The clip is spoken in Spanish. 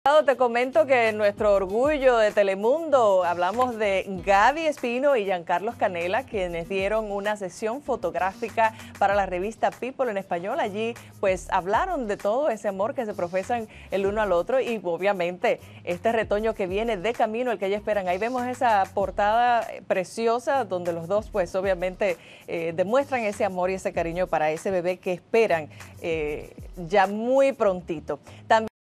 Te comento que nuestro orgullo de Telemundo, hablamos de Gaby Espino y Giancarlos Canela, quienes dieron una sesión fotográfica para la revista People en español. Allí pues hablaron de todo ese amor que se profesan el uno al otro y obviamente este retoño que viene de camino, el que ellos esperan. Ahí vemos esa portada preciosa donde los dos pues obviamente demuestran ese amor y ese cariño para ese bebé que esperan ya muy prontito. También